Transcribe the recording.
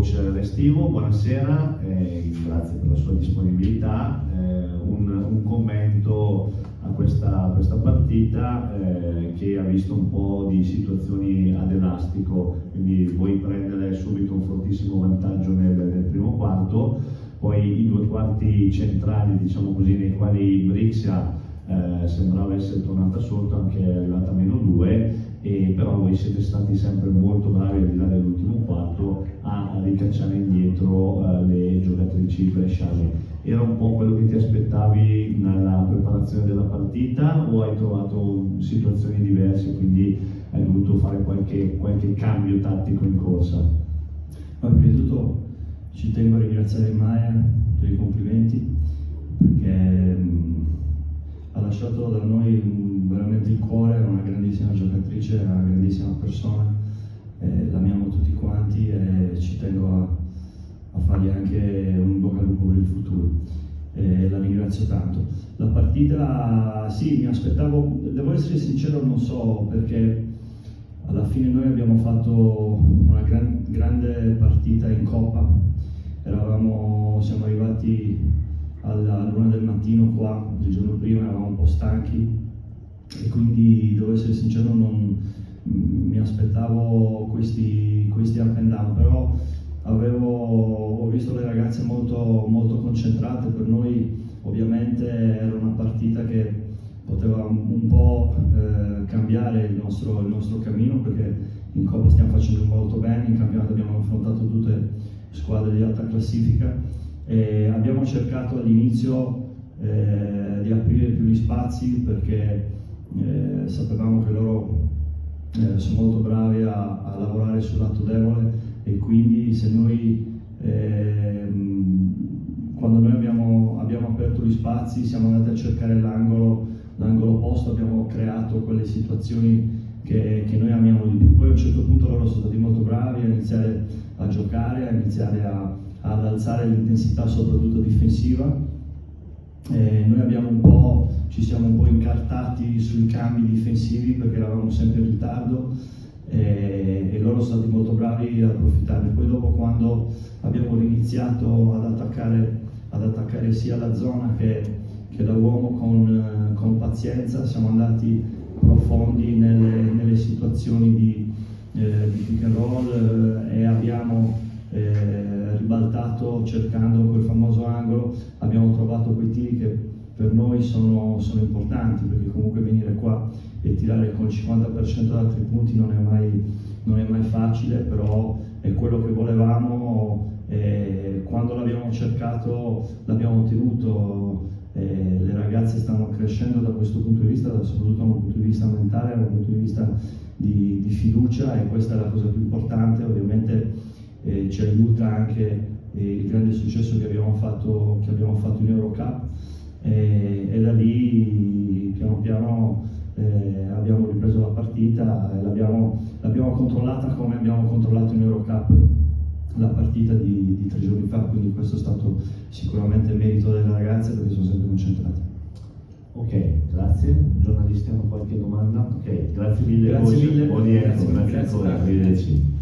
coach Restivo, buonasera, grazie per la sua disponibilità. Un commento a questa partita che ha visto un po' di situazioni ad elastico, quindi vuoi prendere subito un fortissimo vantaggio nel primo quarto, poi i due quarti centrali, diciamo così, nei quali Brixia sembrava essere tornata sotto, anche è arrivata a -2, però voi siete stati sempre molto bravi, al di là dell'ultimo quarto, a ricacciare indietro le giocatrici bresciane. Era un po' quello che ti aspettavi nella preparazione della partita, o hai trovato situazioni diverse, quindi hai dovuto fare qualche cambio tattico in corsa? Prima di tutto ci tengo a ringraziare Maya per i complimenti, perché ha lasciato da noi veramente il cuore, è una grandissima giocatrice, è una grandissima persona, l'amiamo tutti quanti e ci tengo a fargli anche un bocca al lupo per il futuro. La ringrazio tanto. La partita, sì, mi aspettavo, devo essere sincero, non so, perché alla fine noi abbiamo fatto una grande partita in Coppa, siamo arrivati all'1 del mattino qua, il giorno prima eravamo un po' stanchi e quindi, devo essere sincero, non mi aspettavo questi up and down, però ho visto le ragazze molto concentrate. Per noi ovviamente era una partita che poteva un po' cambiare il nostro cammino, perché in Coppa stiamo facendo molto bene, in campionato abbiamo affrontato tutte squadre di alta classifica e abbiamo cercato all'inizio di aprire più gli spazi, perché sapevamo che loro sono molto bravi a lavorare sul lato debole, e quindi se noi quando noi abbiamo aperto gli spazi, siamo andati a cercare l'angolo opposto, abbiamo creato quelle situazioni che noi amiamo di più. Poi a un certo punto loro sono stati molto bravi a iniziare a giocare, a iniziare ad alzare l'intensità soprattutto difensiva. Noi ci siamo un po' incartati sui cambi difensivi perché eravamo sempre in ritardo, e loro sono stati molto bravi ad approfittarne. Poi dopo, quando abbiamo iniziato ad attaccare sia la zona che da uomo con pazienza, siamo andati profondi nelle situazioni di pick and roll e abbiamo ribaltato cercando quel famoso angolo. Abbiamo trovato quei tiri che per noi sono importanti, perché comunque venire qua e tirare con il 50% da 3 punti non è mai facile, però è quello che volevamo, e quando l'abbiamo cercato l'abbiamo ottenuto. Le ragazze stanno crescendo da questo punto di vista, soprattutto da un punto di vista mentale, da un punto di vista di fiducia, e questa è la cosa più importante. Ovviamente ci aiuta anche il grande successo che abbiamo fatto in Eurocup, e da lì piano piano abbiamo ripreso la partita e l'abbiamo controllata come abbiamo controllato in Eurocup la partita di 3 giorni fa, quindi questo è stato sicuramente merito delle ragazze, perché sono sempre concentrate. Ok, grazie. I giornalisti hanno qualche domanda? Ok, grazie mille. Grazie mille. Buoni ecco, grazie ancora, arrivederci.